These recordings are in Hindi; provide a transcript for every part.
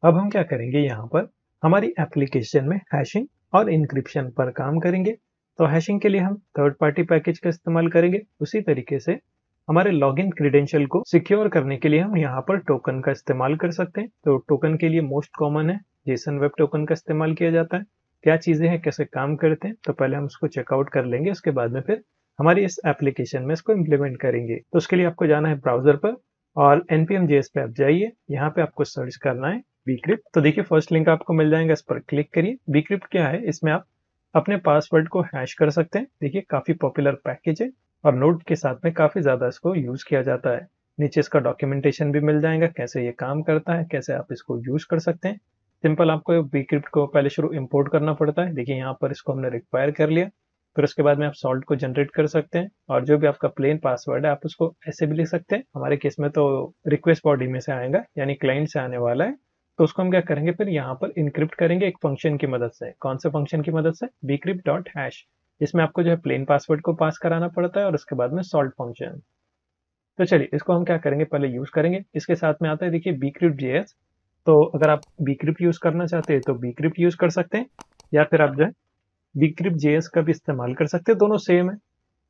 अब हम क्या करेंगे, यहाँ पर हमारी एप्लीकेशन में हैशिंग और इंक्रिप्शन पर काम करेंगे। तो हैशिंग के लिए हम थर्ड पार्टी पैकेज का इस्तेमाल करेंगे। उसी तरीके से हमारे लॉगिन क्रेडेंशियल को सिक्योर करने के लिए हम यहाँ पर टोकन का इस्तेमाल कर सकते हैं। तो टोकन के लिए मोस्ट कॉमन है जेसन वेब टोकन का इस्तेमाल किया जाता है। क्या चीजें हैं, कैसे काम करते हैं, तो पहले हम उसको चेकआउट कर लेंगे। उसके बाद में फिर हमारी इस एप्लीकेशन में इसको इम्प्लीमेंट करेंगे। तो उसके लिए आपको जाना है ब्राउजर पर और npm.js पे आप जाइए। यहाँ पे आपको सर्च करना है bcrypt। तो देखिए फर्स्ट लिंक आपको मिल जाएगा, इस पर क्लिक करिए। bcrypt क्या है, इसमें आप अपने पासवर्ड को हैश कर सकते हैं। देखिए काफी पॉपुलर पैकेज है और नोड के साथ में काफी ज्यादा इसको यूज किया जाता है। नीचे इसका डॉक्यूमेंटेशन भी मिल जाएगा, कैसे ये काम करता है, कैसे आप इसको यूज कर सकते हैं। सिंपल आपको bcrypt को पहले शुरू इंपोर्ट करना पड़ता है। देखिए यहाँ पर इसको हमने रिक्वायर कर लिया। फिर उसके बाद में आप सॉल्ट को जनरेट कर सकते हैं और जो भी आपका प्लेन पासवर्ड है आप उसको ऐसे भी लिख सकते हैं। हमारे केस में तो रिक्वेस्ट बॉडी में से आएगा, यानी क्लाइंट से आने वाला है। तो उसको हम क्या करेंगे, फिर यहाँ पर इनक्रिप्ट करेंगे एक फंक्शन की मदद से। कौन से फंक्शन की मदद से? bcrypt.hash। इसमें आपको जो है प्लेन पासवर्ड को पास कराना पड़ता है और उसके बाद में सॉल्ट फंक्शन। तो चलिए इसको हम क्या करेंगे, पहले यूज करेंगे। इसके साथ में आता है देखिए bcrypt.js। तो अगर आप bcrypt यूज करना चाहते हैं तो bcrypt यूज कर सकते हैं, या फिर आप जो है bcrypt.js का भी इस्तेमाल कर सकते हैं। दोनों सेम है,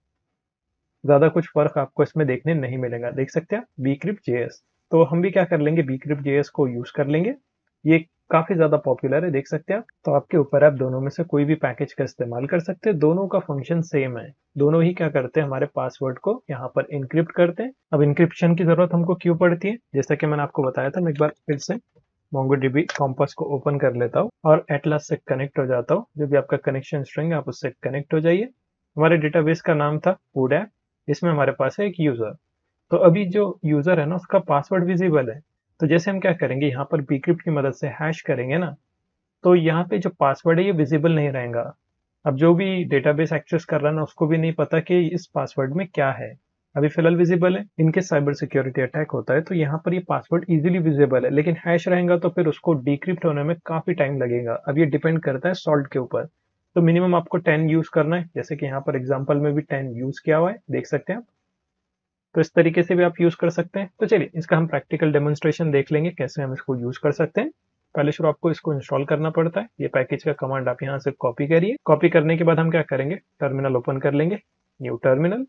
ज्यादा कुछ फर्क आपको इसमें देखने नहीं मिलेगा। देख सकते हैं आप bcrypt.js। तो हम भी क्या कर लेंगे, bcrypt.js को यूज कर लेंगे। ये काफी ज्यादा पॉपुलर है, देख सकते हैं आप। तो आपके ऊपर आप दोनों में से कोई भी पैकेज का इस्तेमाल कर सकते हैं। दोनों का फंक्शन सेम है। दोनों ही क्या करते हैं, हमारे पासवर्ड को यहाँ पर इनक्रिप्ट करते हैं। अब इनक्रिप्शन की जरूरत हमको क्यों पड़ती है, जैसा कि मैंने आपको बताया था। मैं एक बार फिर से MongoDB कॉम्पास को ओपन कर लेता हूँ और एटलस से कनेक्ट हो जाता हूँ। जो भी आपका कनेक्शन स्ट्रिंग है आप उससे कनेक्ट हो जाइए। हमारे डेटाबेस का नाम था ODAP। इसमें हमारे पास है एक यूजर। तो अभी जो यूजर है ना, उसका पासवर्ड विजिबल है। तो जैसे हम क्या करेंगे, यहाँ पर bcrypt की मदद से हैश करेंगे ना, तो यहाँ पे जो पासवर्ड है ये विजिबल नहीं रहेगा। अब जो भी डेटाबेस एक्सेस कर रहा है ना, उसको भी नहीं पता कि इस पासवर्ड में क्या है। अभी फिलहाल विजिबल है। इनके साइबर सिक्योरिटी अटैक होता है तो यहाँ पर ये पासवर्ड इजीली विजिबल है, लेकिन हैश रहेगा तो फिर उसको डिक्रिप्ट होने में काफी टाइम लगेगा। अब ये डिपेंड करता है सॉल्ट के ऊपर। तो मिनिमम आपको 10 यूज करना है, जैसे कि यहाँ पर एग्जाम्पल में भी 10 यूज किया हुआ है, देख सकते हैं आप। तो इस तरीके से भी आप यूज कर सकते हैं। तो चलिए इसका हम प्रैक्टिकल डेमोन्स्ट्रेशन देख लेंगे, कैसे हम इसको यूज कर सकते हैं। पहले शुरू आपको इसको इंस्टॉल करना पड़ता है। ये पैकेज का कमांड आप यहाँ से कॉपी करिए। कॉपी करने के बाद हम क्या करेंगे, टर्मिनल ओपन कर लेंगे, न्यू टर्मिनल।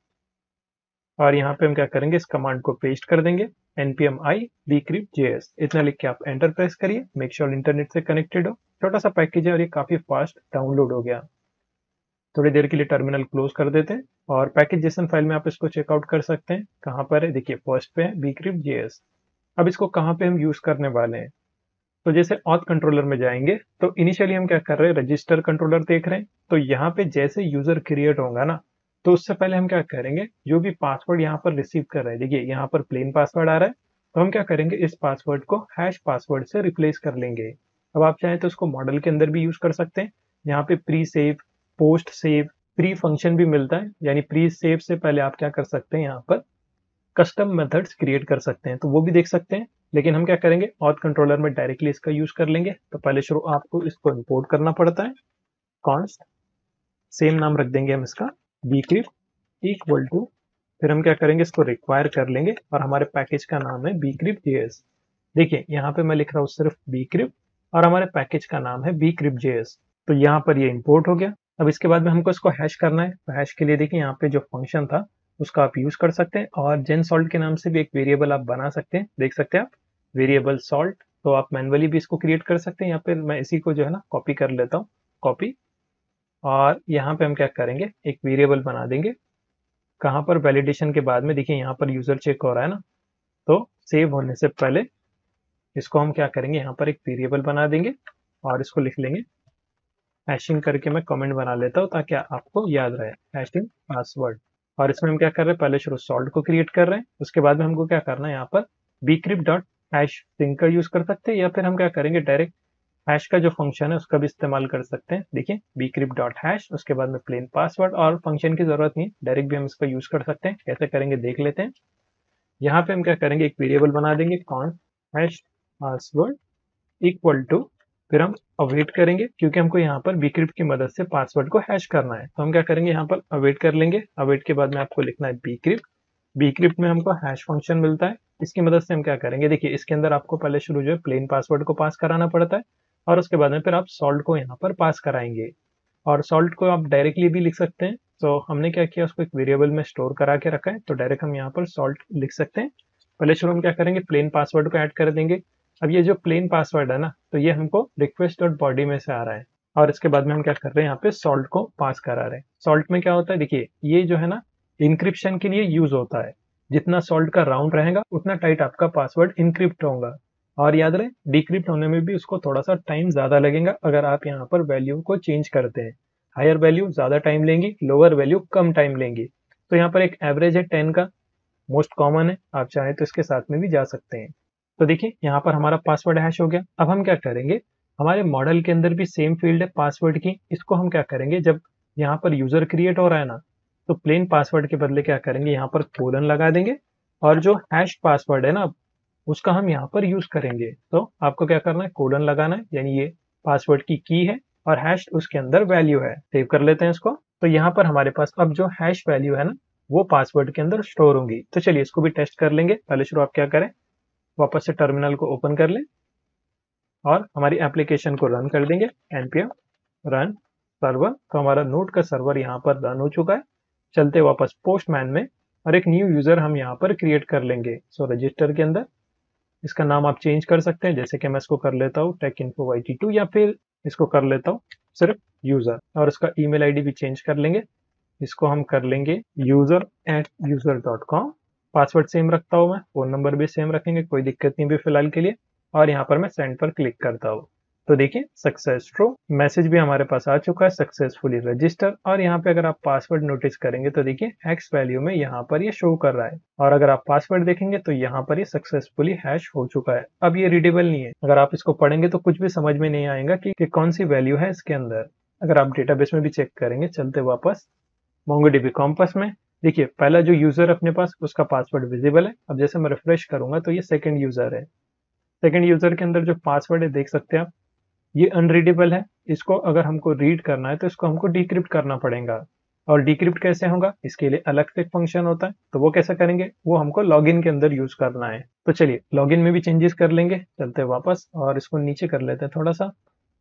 और यहाँ पे हम क्या करेंगे, इस कमांड को पेस्ट कर देंगे, npm i bcrypt.js। इतना लिख के आप एंटर प्रेस करिए। मेक श्योर इंटरनेट से कनेक्टेड हो। छोटा सा पैकेज है और ये काफी फास्ट डाउनलोड हो गया। थोड़ी देर के लिए टर्मिनल क्लोज कर देते हैं और पैकेज जेसन फाइल में आप इसको चेकआउट कर सकते हैं। कहाँ पर है, देखिए फर्स्ट पे है bcrypt.js। अब इसको कहाँ पे हम यूज करने वाले हैं, तो जैसे ऑथ कंट्रोलर में जाएंगे तो इनिशियली हम क्या कर रहे हैं, रजिस्टर कंट्रोलर देख रहे हैं। तो यहाँ पे जैसे यूजर क्रिएट होगा ना, तो उससे पहले हम क्या करेंगे, जो भी पासवर्ड यहाँ पर रिसीव कर रहे हैं, देखिए यहाँ पर प्लेन पासवर्ड आ रहा है। तो हम क्या करेंगे, इस पासवर्ड को हैश पासवर्ड से रिप्लेस कर लेंगे। अब आप चाहें तो इसको मॉडल के अंदर भी यूज कर सकते हैं। यहाँ पे pre save, post save, pre function भी मिलता है। यानी प्री सेव से पहले आप क्या कर सकते हैं, यहाँ पर कस्टम मेथड्स क्रिएट कर सकते हैं, तो वो भी देख सकते हैं। लेकिन हम क्या करेंगे, ऑथ कंट्रोलर में डायरेक्टली इसका यूज कर लेंगे। तो पहले शुरू आपको इसको इंपोर्ट करना पड़ता है। कॉन्स्ट, सेम नाम रख देंगे हम इसका, bcrypt इक्वल टू, फिर हम क्या करेंगे, इसको रिक्वायर कर लेंगे और हमारे पैकेज का नाम है bcrypt.js। देखिए यहाँ पे मैं लिख रहा हूँ सिर्फ bcrypt और हमारे पैकेज का नाम है bcrypt.js। तो यहाँ पर ये इंपोर्ट हो गया। अब इसके बाद में हमको इसको हैश करना है। तो हैश के लिए देखिए यहाँ पे जो फंक्शन था उसका आप यूज कर सकते हैं, और जेन सॉल्ट के नाम से भी एक वेरिएबल आप बना सकते हैं। देख सकते हैं आप, वेरिएबल सॉल्ट। तो आप मैनुअली भी इसको क्रिएट कर सकते हैं। यहाँ पे मैं इसी को जो है ना कॉपी कर लेता हूँ, कॉपी। और यहाँ पे हम क्या करेंगे, एक वेरिएबल बना देंगे। कहाँ पर, वैलिडेशन के बाद में। देखिए यहाँ पर यूजर चेक हो रहा है ना, तो सेव होने से पहले इसको हम क्या करेंगे, यहाँ पर एक वेरिएबल बना देंगे और इसको लिख लेंगे हैशिंग करके। मैं कमेंट बना लेता हूँ ताकि आपको याद रहे, हैशिंग पासवर्ड। और इसमें हम क्या कर रहे हैं, पहले शुरू सॉल्ट को क्रिएट कर रहे हैं। उसके बाद में हमको क्या करना है, यहाँ पर bcrypt.hash स्ट्रिंग का यूज कर सकते हैं, या फिर हम क्या करेंगे, डायरेक्ट हैश का जो फंक्शन है उसका भी इस्तेमाल कर सकते हैं। देखिए bcrypt.hash, उसके बाद में प्लेन पासवर्ड, और फंक्शन की जरूरत नहीं, डायरेक्ट भी हम इसका यूज कर सकते हैं। कैसे करेंगे देख लेते हैं। यहाँ पे हम क्या करेंगे, एक वेरिएबल बना देंगे, const hash password equal to, फिर हम अवेट करेंगे क्योंकि हमको यहाँ पर bcrypt की मदद से पासवर्ड को हैश करना है। तो हम क्या करेंगे, यहाँ पर अवेट कर लेंगे। अवेट के बाद में आपको लिखना है bcrypt। bcrypt में हमको हैश फंक्शन मिलता है। इसकी मदद से हम क्या करेंगे, देखिए इसके अंदर आपको पहले शुरू जो है प्लेन पासवर्ड को पास कराना पड़ता है और उसके बाद में फिर आप सॉल्ट को यहाँ पर पास कराएंगे। और सॉल्ट को आप डायरेक्टली भी लिख सकते हैं। तो हमने क्या किया, उसको एक वेरिएबल में स्टोर करा के रखा है, तो डायरेक्ट हम यहाँ पर सॉल्ट लिख सकते हैं। पहले शुरू हम क्या करेंगे, प्लेन पासवर्ड को ऐड कर देंगे। अब ये जो प्लेन पासवर्ड है ना, तो ये हमको रिक्वेस्ट डॉट बॉडी में से आ रहा है और इसके बाद में हम क्या कर रहे हैं, यहाँ पे सॉल्ट को पास करा रहे हैं। सॉल्ट में क्या होता है, देखिए ये जो है ना इंक्रिप्शन के लिए यूज होता है। जितना सॉल्ट का राउंड रहेगा उतना टाइट आपका पासवर्ड इंक्रिप्ट होगा। और याद रहे, डिक्रिप्ट होने में भी उसको थोड़ा सा टाइम ज्यादा लगेगा अगर आप यहाँ पर वैल्यू को चेंज करते हैं। हायर वैल्यू ज्यादा टाइम लेंगी, लोअर वैल्यू कम टाइम लेंगी। तो यहाँ पर एक एवरेज है 10 का, मोस्ट कॉमन है, आप चाहें तो इसके साथ में भी जा सकते हैं। तो देखिए यहाँ पर हमारा पासवर्ड हैश हो गया। अब हम क्या करेंगे, हमारे मॉडल के अंदर भी सेम फील्ड है पासवर्ड की, इसको हम क्या करेंगे, जब यहाँ पर यूजर क्रिएट हो रहा है ना, तो प्लेन पासवर्ड के बदले क्या करेंगे, यहाँ पर कोलन लगा देंगे और जो हैश पासवर्ड है ना उसका हम यहाँ पर यूज करेंगे। तो आपको क्या करना है, कोलन लगाना है, यानी ये पासवर्ड की है और हैश उसके अंदर वैल्यू है। सेव कर लेते हैं इसको। तो यहाँ पर हमारे पास अब जो हैश वैल्यू है ना वो पासवर्ड के अंदर स्टोर होंगी। तो चलिए इसको भी टेस्ट कर लेंगे। पहले शुरू आप क्या करें, वापस से टर्मिनल को ओपन कर लें और हमारी एप्लीकेशन को रन कर देंगे, npm रन सर्वर। तो हमारा नोड का सर्वर यहाँ पर रन हो चुका है। चलते वापस पोस्टमैन में और एक न्यू यूजर हम यहाँ पर क्रिएट कर लेंगे। सो रजिस्टर के अंदर इसका नाम आप चेंज कर सकते हैं, जैसे कि मैं इसको कर लेता हूँ techinfo_yt2 या फिर इसको कर लेता हूँ सिर्फ यूजर। और इसका ईमेल आईडी भी चेंज कर लेंगे, इसको हम कर लेंगे user@user.com। पासवर्ड सेम रखता हूँ मैं, फोन नंबर भी सेम रखेंगे, कोई दिक्कत नहीं भी फिलहाल के लिए। और यहाँ पर मैं सेंड पर क्लिक करता हूँ। तो देखिए सक्सेस ट्रू, मैसेज भी हमारे पास आ चुका है, सक्सेसफुली रजिस्टर। और यहाँ पे अगर आप पासवर्ड नोटिस करेंगे तो देखिए एक्स वैल्यू में यहाँ पर ये शो कर रहा है। और अगर आप पासवर्ड देखेंगे तो यहाँ पर ये सक्सेसफुली हैश हो चुका है। अब ये रीडेबल नहीं है, अगर आप इसको पढ़ेंगे तो कुछ भी समझ में नहीं आएगा कि कौन सी वैल्यू है इसके अंदर। अगर आप डेटाबेस में भी चेक करेंगे, चलते वापस MongoDB कॉम्पस में, देखिए पहला जो यूजर अपने पास उसका पासवर्ड विजिबल है। अब जैसे मैं रिफ्रेश करूंगा तो ये सेकंड यूजर है। सेकंड यूजर के अंदर जो पासवर्ड है देख सकते हैं आप, ये अनरीडेबल है। इसको अगर हमको रीड करना है तो इसको हमको डिक्रिप्ट करना पड़ेगा। और डिक्रिप्ट कैसे होगा, इसके लिए अलग से फंक्शन होता है। तो वो कैसे करेंगे, वो हमको लॉगिन के अंदर यूज करना है। तो चलिए लॉगिन में भी चेंजेस कर लेंगे। चलते वापस और इसको नीचे कर लेते हैं थोड़ा सा।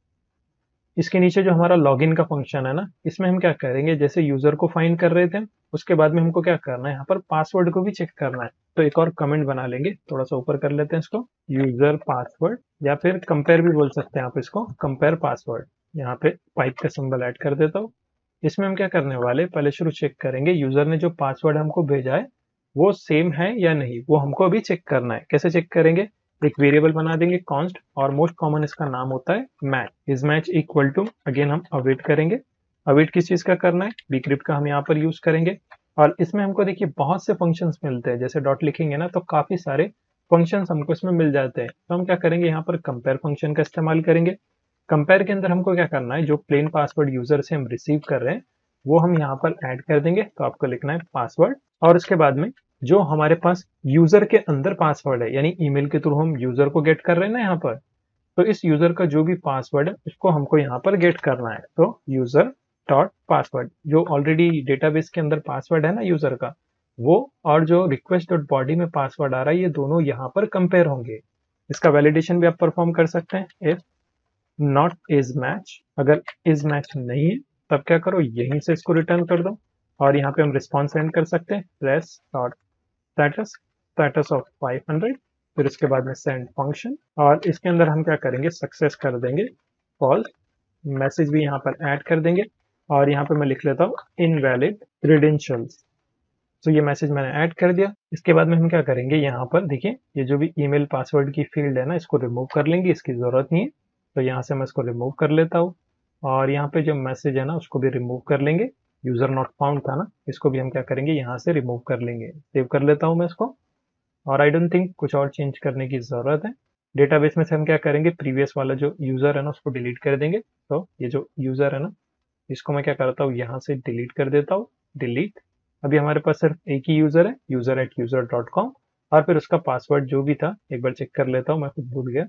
इसके नीचे जो हमारा लॉगिन का फंक्शन है ना, इसमें हम क्या करेंगे, जैसे यूजर को फाइंड कर रहे थे उसके बाद में हमको क्या करना है, यहाँ पर पासवर्ड को भी चेक करना है। तो एक और कमेंट बना लेंगे, थोड़ा सा ऊपर कर लेते हैं इसको, यूजर पासवर्ड, या फिर कंपेयर भी बोल सकते हैं आप इसको, कंपेयर पासवर्ड। यहाँ पे पाइप का सिंबल ऐड कर देता हूँ। इसमें हम क्या करने वाले, पहले शुरू चेक करेंगे यूजर ने जो पासवर्ड हमको भेजा है वो सेम है या नहीं, वो हमको अभी चेक करना है। कैसे चेक करेंगे, एक वेरिएबल बना देंगे कॉन्स्ट, और मोस्ट कॉमन इसका नाम होता है match. Is match equal to, again हम अवेट करेंगे। अवेट किस चीज का करना है, bcrypt का हम यहाँ पर यूज करेंगे। और इसमें हमको देखिए बहुत से फंक्शंस मिलते हैं, जैसे डॉट लिखेंगे ना तो काफी सारे फंक्शंस हमको इसमें मिल जाते हैं। तो हम क्या करेंगे, यहाँ पर कंपेयर फंक्शन का इस्तेमाल करेंगे। कंपेयर के अंदर हमको क्या करना है, जो प्लेन पासवर्ड यूजर से हम रिसीव कर रहे हैं वो हम यहाँ पर ऐड कर देंगे। तो आपको लिखना है पासवर्ड, और उसके बाद में जो हमारे पास यूजर के अंदर पासवर्ड है, यानी ईमेल के थ्रू हम यूजर को गेट कर रहे हैं ना यहाँ पर, तो इस यूजर का जो भी पासवर्ड है उसको हमको यहाँ पर गेट करना है। तो यूजर डॉट पासवर्ड, जो ऑलरेडी डेटाबेस के अंदर पासवर्ड है ना यूजर का, वो और जो रिक्वेस्ट डॉट बॉडी में पासवर्ड आ रहा है, ये दोनों यहाँ पर कंपेयर होंगे। इसका वैलिडेशन भी आप परफॉर्म कर सकते हैं, इफ नॉट इज मैच, अगर इज मैच नहीं है तब क्या करो, यहीं से इसको रिटर्न कर दो। और यहाँ पे हम रिस्पॉन्स सेंड कर सकते हैं, press dot status, status of 500, फिर उसके बाद में सेंड फंक्शन, और इसके अंदर हम क्या करेंगे, सक्सेस कर देंगे फॉल्स। मैसेज भी यहाँ पर ऐड कर देंगे, और यहाँ पे मैं लिख लेता हूँ इनवैलिड क्रेडेंशियल्स। तो ये मैसेज मैंने ऐड कर दिया। इसके बाद में हम क्या करेंगे, यहाँ पर देखिए ये जो भी ईमेल पासवर्ड की फील्ड है ना, इसको रिमूव कर लेंगे, इसकी जरूरत नहीं है। तो यहाँ से मैं इसको रिमूव कर लेता हूँ, और यहाँ पे जो मैसेज है ना उसको भी रिमूव कर लेंगे। यूजर नॉट फाउंड था ना, इसको भी हम क्या करेंगे, यहाँ से रिमूव कर लेंगे। सेव कर लेता हूँ मैं इसको, और आई डोंट थिंक कुछ और चेंज करने की जरूरत है। डेटाबेस में से हम क्या करेंगे, प्रीवियस वाला जो यूजर है ना उसको डिलीट कर देंगे। तो ये जो यूजर है ना, इसको मैं क्या करता हूँ, यहाँ से डिलीट कर देता हूँ, डिलीट। अभी हमारे पास सिर्फ एक ही यूजर है, user@user.com, और फिर उसका पासवर्ड जो भी था एक बार चेक कर लेता हूँ, मैं खुद भूल गया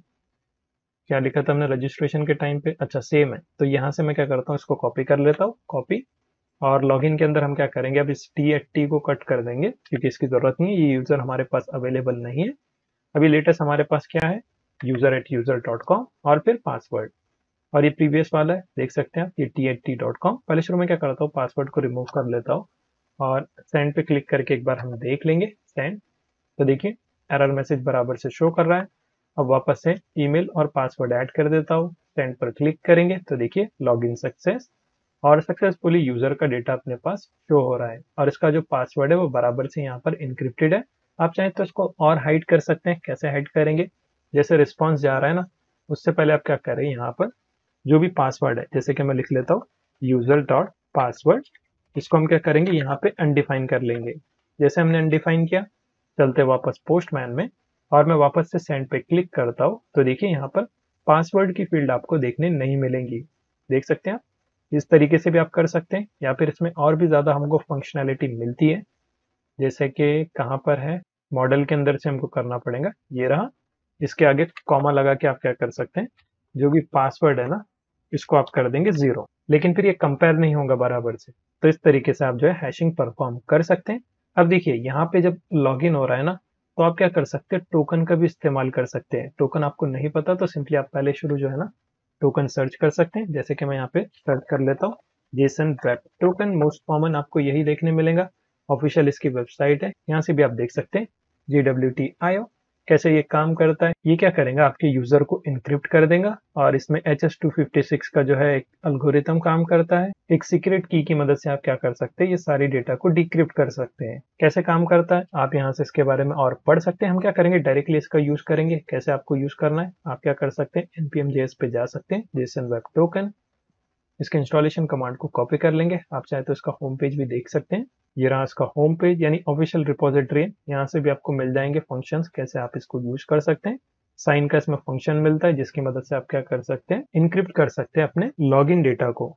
क्या लिखा था हमने रजिस्ट्रेशन के टाइम पे। अच्छा सेम है, तो यहाँ से मैं क्या करता हूँ, इसको कॉपी कर लेता हूँ, कॉपी, और लॉगिन के अंदर हम क्या करेंगे, अब इस T@T को कट कर देंगे क्योंकि इसकी जरूरत नहीं है, ये यूजर हमारे पास अवेलेबल नहीं है। अभी लेटेस्ट हमारे पास क्या है, user@user.com और फिर पासवर्ड, और ये प्रीवियस वाला है, देख सकते हैं आप, ये T@T.com। पहले शुरू में क्या करता हूँ, पासवर्ड को रिमूव कर लेता हूँ और सेंड पे क्लिक करके एक बार हम देख लेंगे सेंड। तो देखिए एरर मैसेज बराबर से शो कर रहा है। अब वापस से ईमेल और पासवर्ड ऐड कर देता हूँ, सेंड पर क्लिक करेंगे तो देखिए लॉगिन सक्सेस, और सक्सेसफुली यूजर का डेटा अपने पास शो हो रहा है, और इसका जो पासवर्ड है वो बराबर से यहाँ पर इनक्रिप्टेड है। आप चाहें तो इसको और हाइड कर सकते हैं। कैसे हाइड करेंगे, जैसे रिस्पॉन्स जा रहा है ना, उससे पहले आप क्या करें, यहाँ पर जो भी पासवर्ड है, जैसे कि मैं लिख लेता हूँ user.password, इसको हम क्या करेंगे, यहाँ पे अनडिफाइन कर लेंगे। जैसे हमने अनडिफाइन किया, चलते वापस पोस्टमैन में, और मैं वापस से सेंड पे क्लिक करता हूँ तो देखिए यहाँ पर पासवर्ड की फील्ड आपको देखने नहीं मिलेंगी। देख सकते हैं आप, इस तरीके से भी आप कर सकते हैं, या फिर इसमें और भी ज्यादा हमको फंक्शनैलिटी मिलती है। जैसे कि कहाँ पर है, मॉडल के अंदर से हमको करना पड़ेगा, ये रहा, इसके आगे कॉमा लगा के आप क्या कर सकते हैं, जो भी पासवर्ड है ना, इसको आप कर देंगे 0, लेकिन फिर ये कंपेयर नहीं होगा बराबर से। तो इस तरीके से आप जो है हैशिंग परफॉर्म कर सकते हैं। अब देखिए यहाँ पे जब लॉगिन हो रहा है ना, तो आप क्या कर सकते हैं, टोकन का भी इस्तेमाल कर सकते हैं। टोकन आपको नहीं पता तो सिंपली आप पहले शुरू जो है ना, टोकन सर्च कर सकते हैं। जैसे कि मैं यहाँ पे सर्च कर लेता हूँ, JSON web token, most common आपको यही देखने मिलेगा। ऑफिशियल इसकी वेबसाइट है, यहाँ से भी आप देख सकते हैं GWT.io। कैसे ये काम करता है, ये क्या करेगा, आपके यूजर को इनक्रिप्ट कर देगा, और इसमें HS-256 का जो है एक एल्गोरिथम काम करता है। एक सीक्रेट की मदद से आप क्या कर सकते हैं, ये सारी डेटा को डिक्रिप्ट कर सकते हैं। कैसे काम करता है आप यहाँ से इसके बारे में और पढ़ सकते हैं। हम क्या करेंगे, डायरेक्टली इसका यूज करेंगे। कैसे आपको यूज करना है, आप क्या कर सकते हैं, npm.js पे जा सकते हैं, जेसन वेब टोकन, इसके इंस्टॉलेशन कमांड को कॉपी कर लेंगे। आप चाहे तो इसका होम पेज भी देख सकते हैं, ये रहा इसका होम पेज, यानी ऑफिशियल रिपोजिटरी है। यहाँ से भी आपको मिल जाएंगे फंक्शंस, कैसे आप इसको यूज कर सकते हैं। साइन का इसमें फंक्शन मिलता है, जिसकी मदद से आप क्या कर सकते हैं, इनक्रिप्ट कर सकते हैं अपने लॉगिन डेटा को।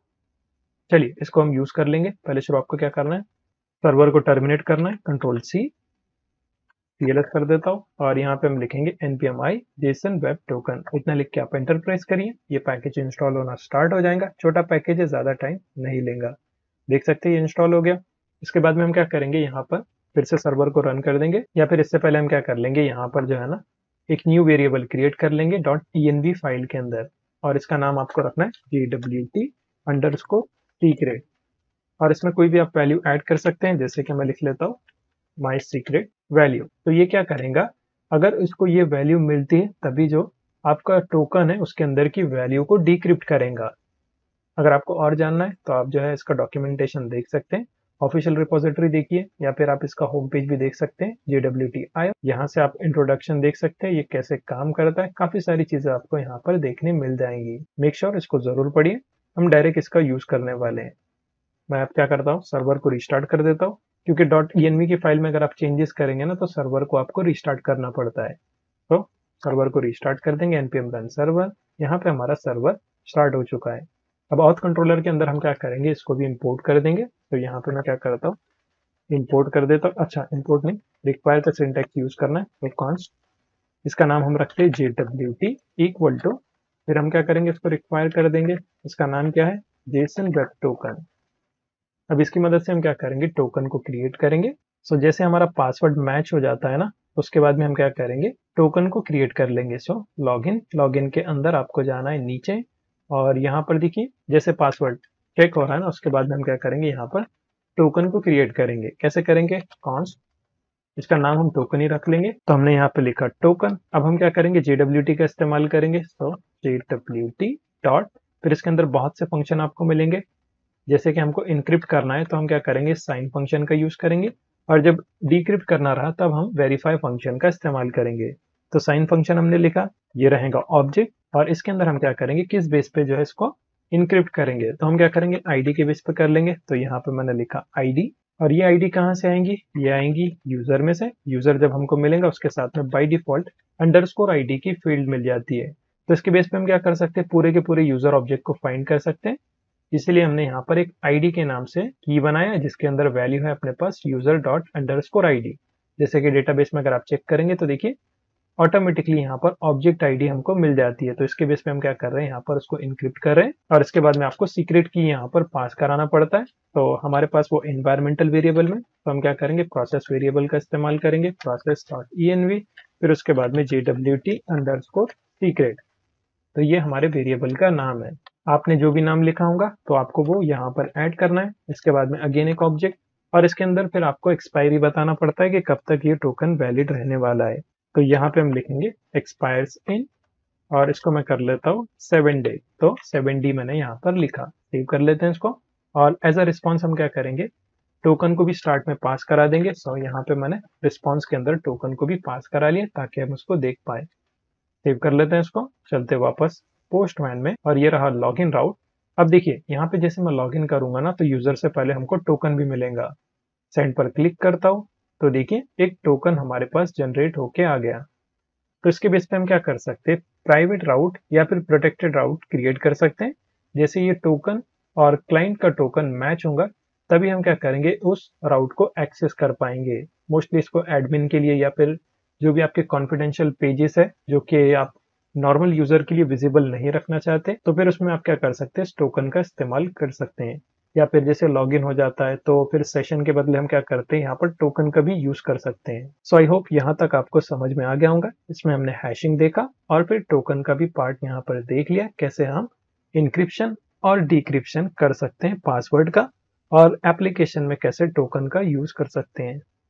चलिए इसको हम यूज कर लेंगे। पहले शुरू आपको क्या करना है, सर्वर को टर्मिनेट करना है, Ctrl+C, TLS कर देता हूँ, और यहाँ पे हम लिखेंगे npm i JSON web token. इतना लिख के आप एंटर प्रेस करिए, ये पैकेज इंस्टॉल होना स्टार्ट हो जाएगा। छोटा पैकेज है, ज्यादा टाइम नहीं लेगा। देख सकते हैं ये इंस्टॉल हो गया। इसके बाद में हम क्या करेंगे, यहाँ पर फिर से सर्वर को रन कर देंगे, या फिर इससे पहले हम क्या कर लेंगे, यहाँ पर जो है ना एक न्यू वेरिएबल क्रिएट कर लेंगे .env फाइल के अंदर, और इसका नाम आपको रखना है gwt_secret, और इसमें कोई भी आप वैल्यू ऐड कर सकते हैं। जैसे कि मैं लिख लेता हूँ माई सीक्रेट वैल्यू। तो ये क्या करेगा, अगर इसको ये वैल्यू मिलती है तभी जो आपका टोकन है उसके अंदर की वैल्यू को डिक्रिप्ट करेगा। अगर आपको और जानना है तो आप जो है इसका डॉक्यूमेंटेशन देख सकते हैं, ऑफिशियल रिपोजिटरी देखिए, या फिर आप इसका होम पेज भी देख सकते हैं GWT.io। यहाँ से आप इंट्रोडक्शन देख सकते हैं, ये कैसे काम करता है। काफी सारी चीजें आपको यहाँ पर देखने मिल जाएंगी। मेक श्योर इसको जरूर पढ़िए। हम डायरेक्ट इसका यूज करने वाले हैं। मैं अब क्या करता हूँ, सर्वर को रिस्टार्ट कर देता हूँ, क्योंकि .env की फाइल में अगर आप चेंजेस करेंगे ना तो सर्वर को आपको रिस्टार्ट करना पड़ता है। तो सर्वर को रिस्टार्ट कर देंगे, npm run सर्वर। यहाँ पे हमारा सर्वर स्टार्ट हो चुका है। अब ऑथ कंट्रोलर के अंदर हम क्या करेंगे, इसको भी इंपोर्ट कर देंगे। तो यहाँ पे मैं क्या करता हूँ, इंपोर्ट कर देता हूँ। अच्छा इंपोर्ट नहीं, रिक्वायर का सिंटैक्स यूज करना है। तो कॉन्स्ट, इसका नाम हम रखते हैं JWT इक्वल टू, फिर हम क्या करेंगे, इसको रिक्वायर कर देंगे। इसका नाम क्या है, जेसन वेब टोकन। अब इसकी मदद से हम क्या करेंगे, टोकन को क्रिएट करेंगे। सो जैसे हमारा पासवर्ड मैच हो जाता है ना, उसके बाद में हम क्या करेंगे, टोकन को क्रिएट कर लेंगे। सो लॉगिन के अंदर आपको जाना है नीचे, और यहाँ पर देखिए जैसे पासवर्ड चेक हो रहा है ना, उसके बाद में हम क्या करेंगे, यहाँ पर टोकन को क्रिएट करेंगे। कैसे करेंगे, कॉन्स्ट, इसका नाम हम टोकन ही रख लेंगे। तो हमने यहाँ पे लिखा टोकन। अब हम क्या करेंगे, JWT का इस्तेमाल करेंगे। सो JWT डॉट, फिर इसके अंदर बहुत से फंक्शन आपको मिलेंगे। जैसे कि हमको इनक्रिप्ट करना है तो हम क्या करेंगे, साइन फंक्शन का यूज करेंगे, और जब डिक्रिप्ट करना रहा तब हम वेरीफाई फंक्शन का इस्तेमाल करेंगे। तो साइन फंक्शन हमने लिखा, ये रहेगा ऑब्जेक्ट, और इसके अंदर हम क्या करेंगे, किस बेस पे जो है इसको इनक्रिप्ट करेंगे। तो हम क्या करेंगे, आईडी के बेस पे कर लेंगे। तो यहाँ पे मैंने लिखा आईडी, और ये आईडी कहाँ से आएंगी, ये आएंगी यूजर में से। यूजर जब हमको मिलेगा उसके साथ में बाय डिफॉल्ट अंडरस्कोर आईडी की फील्ड मिल जाती है। तो इसके बेस पे हम क्या कर सकते हैं, पूरे के पूरे यूजर ऑब्जेक्ट को फाइंड कर सकते हैं। इसलिए हमने यहाँ पर एक आईडी के नाम से की बनाया, जिसके अंदर वैल्यू है अपने पास यूजर डॉट अंडरस्कोर आईडी। जैसे कि डेटाबेस में अगर आप चेक करेंगे तो देखिए ऑटोमेटिकली यहाँ पर ऑब्जेक्ट आईडी हमको मिल जाती है। तो इसके बेस पे हम क्या कर रहे हैं, यहाँ पर उसको इनक्रिप्ट कर रहे हैं और इसके बाद में आपको सीक्रेट की यहाँ पर पास कराना पड़ता है। तो हमारे पास वो एनवायरमेंटल वेरिएबल में तो हम क्या करेंगे, प्रोसेस वेरिएबल का इस्तेमाल करेंगे, process.env, फिर उसके बाद में jwt_secret। तो ये हमारे वेरिएबल का नाम है। आपने जो भी नाम लिखा होगा तो आपको वो यहाँ पर ऐड करना है। इसके बाद में अगेन एक ऑब्जेक्ट और इसके अंदर फिर आपको एक्सपायरी बताना पड़ता है कि कब तक ये टोकन वैलिड रहने वाला है। तो यहाँ पे हम लिखेंगे एक्सपायर्स इन और इसको मैं कर लेता हूँ 7 डे। तो 7D मैंने यहाँ पर लिखा, सेव कर लेते हैं इसको। और एज अ रिस्पॉन्स हम क्या करेंगे, टोकन को भी स्टार्ट में पास करा देंगे। सो यहाँ पे मैंने रिस्पॉन्स के अंदर टोकन को भी पास करा लिया ताकि हम उसको देख पाए। सेव कर लेते हैं इसको, चलते वापस पोस्टमैन में और ये रहा लॉगिन राउट। अब देखिए यहाँ पे जैसे मैं लॉगिन करूंगा ना तो यूजर से पहले हमको टोकन भी मिलेगा। सेंड पर क्लिक करता हूँ तो देखिए एक टोकन हमारे पास जनरेट होके आ गया। तो इसके बेस पे हम क्या कर सकते हैं, प्राइवेट राउट या फिर प्रोटेक्टेड राउट क्रिएट कर सकते हैं। जैसे ये टोकन और क्लाइंट का टोकन मैच होगा तभी हम क्या करेंगे, उस राउट को एक्सेस कर पाएंगे। मोस्टली इसको एडमिन के लिए या फिर जो भी आपके कॉन्फिडेंशियल पेजेस है जो कि आप नॉर्मल यूजर के लिए विजिबल नहीं रखना चाहते, तो फिर उसमें आप क्या कर सकते हैं, इस टोकन का इस्तेमाल कर सकते हैं। या फिर जैसे लॉगिन हो जाता है तो फिर सेशन के बदले हम क्या करते हैं, यहाँ पर टोकन का भी यूज कर सकते हैं। सो आई होप यहाँ तक आपको समझ में आ गया होगा। इसमें हमने हैशिंग देखा और फिर टोकन का भी पार्ट यहाँ पर देख लिया, कैसे हम इंक्रिप्शन और डिक्रिप्शन कर सकते हैं पासवर्ड का और एप्लीकेशन में कैसे टोकन का यूज कर सकते हैं।